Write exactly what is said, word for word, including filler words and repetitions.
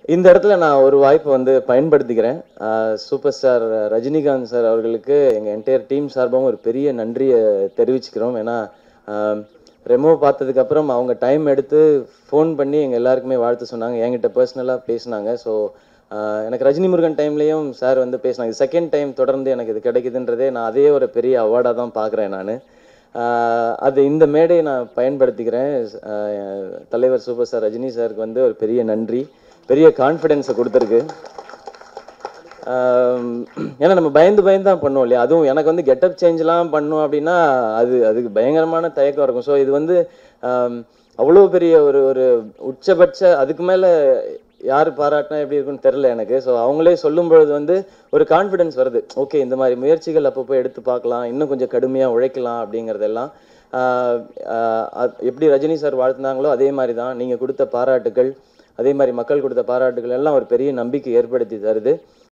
இந்த இடத்துல நான் ஒரு வாய்ப்பு வந்து பயன்படுத்திக்கிறேன். அ சூப்பர் ஸ்டார் ரஜினிகாந்த் சார் அவர்களுக்கு எங்க என்டையர் டீம் சார்பாகவும் ஒரு பெரிய நன்றிய தெரிவிச்சுக்கிறோம். ஏன்னா, அ ரெமோ பார்த்ததுக்கப்புறம் அவங்க டைம் எடுத்து ஃபோன் பண்ணி எங்க எல்லாருக்குமே வாழ்த்து சொன்னாங்க. என்கிட்ட பர்சனலா பேசுனாங்க. ஸோ, அ எனக்கு ரஜினி முருகன் டைம்லயும் சார் வந்து பேசினாங்க. செகண்ட் டைம் தொடர்ந்து எனக்கு இது கிடைக்குதுன்றதே நான் அதையே ஒரு பெரிய அவார்டா தான் பார்க்குறேன் நானு. அ அது இந்த மேடையை நான் பயன்படுத்திக்கிறேன். அ தலைவர் சூப்பர் ஸ்டார் ரஜினி சாருக்கு வந்து ஒரு பெரிய நன்றி. பெரிய கான்ஃபிடென்ஸை கொடுத்துருக்கு. ஏன்னா நம்ம பயந்து பயந்து தான் பண்ணுவோம் இல்லையா? அதுவும் எனக்கு வந்து கெட்டப் சேஞ்ச்லாம் பண்ணோம் அப்படின்னா அது அதுக்கு பயங்கரமான தயக்கம் இருக்கும். ஸோ இது வந்து அவ்வளோ பெரிய ஒரு ஒரு உச்சபட்ச அதுக்கு மேலே யார் பாராட்டினா எப்படி இருக்குன்னு தெரில எனக்கு. ஸோ அவங்களே சொல்லும் பொழுது வந்து ஒரு கான்ஃபிடென்ஸ் வருது. ஓகே, இந்த மாதிரி முயற்சிகள் அப்பப்போ எடுத்து பார்க்கலாம், இன்னும் கொஞ்சம் கடுமையாக உழைக்கலாம் அப்படிங்கிறதெல்லாம் எப்படி ரஜினி சார் வாழ்த்துனாங்களோ அதே மாதிரி தான் நீங்கள் கொடுத்த பாராட்டுகள், அதே மாதிரி மக்கள் கொடுத்த பாராட்டுகள் எல்லாம் ஒரு பெரிய நம்பிக்கை ஏற்படுத்தி தருது.